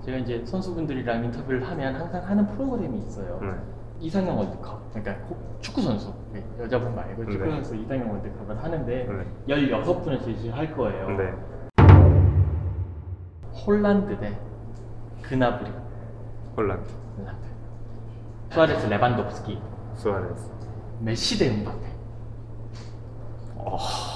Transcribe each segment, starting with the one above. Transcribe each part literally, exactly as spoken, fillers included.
제가 이제 선수분들이랑 인터뷰를 하면 항상 하는 프로그램이 있어요. 네. 이상형 월드컵. 그러니까 축구 선수, 여자분 말고 축구 네. 선수 이상형 월드컵을 하는데 네. 열여섯 분을 제시할 거예요. 네. 홀란드 대 그나브리. 홀란드. 홀란드. 수아레스 레반도프스키. 수아레스. 메시 대 음바페. 어...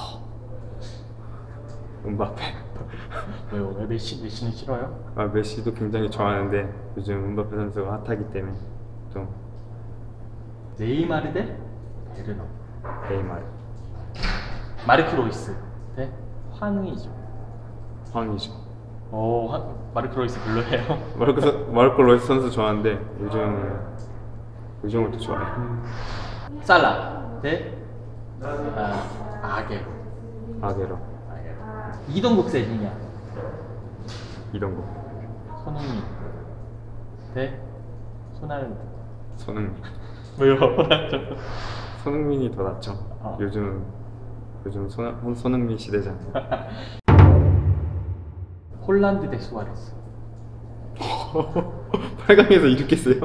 음바페. 왜요? 왜 메시, 메시는 싫어요? 아, 메시도 굉장히 좋아하는데 요즘 음바페 선수가 핫하기 때문에 좀 네이마르 대 베르너. 네이마르. 마르크 로이스 대 황의조. 황의조. 오, 하, 마르크 로이스 별로예요. 마르코, 선- 마르코 로이스 선수 좋아하는데 요즘 요즘은 또 좋아해요. 살라 대 아, 아게로. 아게로. 아게로. 이동국 세징야. 이동국. 손흥민 대 손흥민. 손흥민. 왜요? 손흥민이 더 낫죠. 어. 요즘 요즘 손, 손흥민 시대잖아요. 홀란드 대 수아레스. 팔 강에서 이렇게 세요?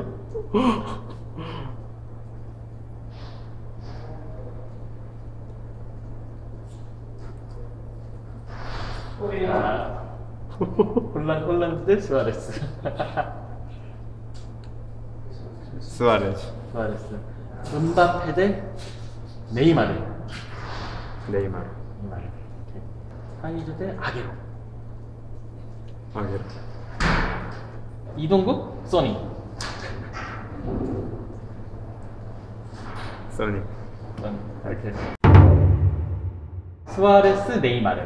아, 홀란, 홀란드 대 수아레스. 수아레스. 수아레스. 음바페 대 네이마르. 네이마르. 네이마르. 오케이. 황의조 대 아게로. 아게로. 이동국 써니. 써니. 써니. 이렇게. 수아레스 네이마르.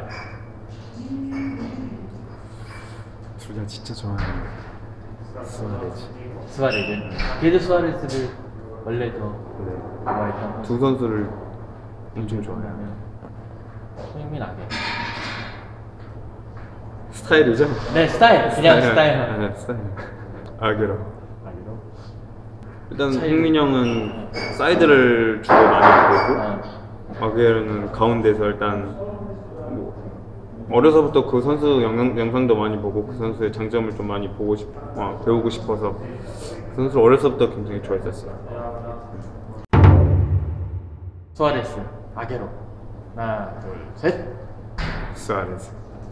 둘 다 진짜 좋아하는데 수아레스. 수아레스. 걔도 수아레스를 원래도 네. 좋아했던 두 선수를 엄청 좋아해요. 그러면 손흥민 아게로. 스타일이죠? 네, 스타일. 그냥 스타일. 네, 스타일. 아게로. 아게로. 일단 차이를- 흥민 형은 사이드를 주로 많이 보고 아, 아게로는 가운데서 일단 뭐 어려서부터 그 선수 영상, 영상도 많이 보고 그 선수의 장점을 좀 많이 보고 싶, 어, 배우고 싶어서 그 선수를 어려서부터 굉장히 좋아했었어요. 수아레스 아게로. 하나, 둘, 셋. 수아레스.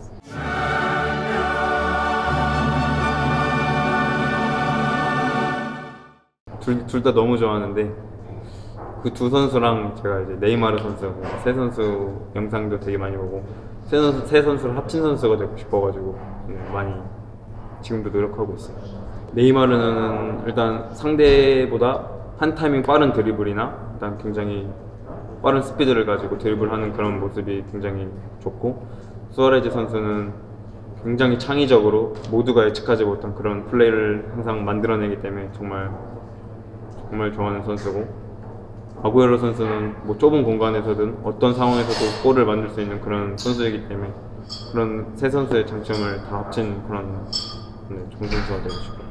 둘 다 너무 좋아하는데 그 두 선수랑 제가 이제 네이마르 선수, 세 선수 영상도 되게 많이 보고 세 선수 세 선수를 합친 선수가 되고 싶어가지고 음, 많이 지금도 노력하고 있어요. 네이마르는 일단 상대보다 한 타이밍 빠른 드리블이나 일단 굉장히 빠른 스피드를 가지고 드리블하는 그런 모습이 굉장히 좋고 수아레즈 선수는 굉장히 창의적으로 모두가 예측하지 못한 그런 플레이를 항상 만들어내기 때문에 정말 정말 좋아하는 선수고 아구에로 선수는 뭐 좁은 공간에서든 어떤 상황에서도 골을 만들 수 있는 그런 선수이기 때문에 그런 세 선수의 장점을 다 합친 그런 네, 좋은 선수가 되고 싶어요.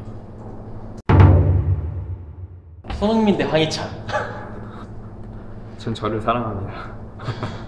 손흥민 대 황희찬. 전 저를 사랑합니다.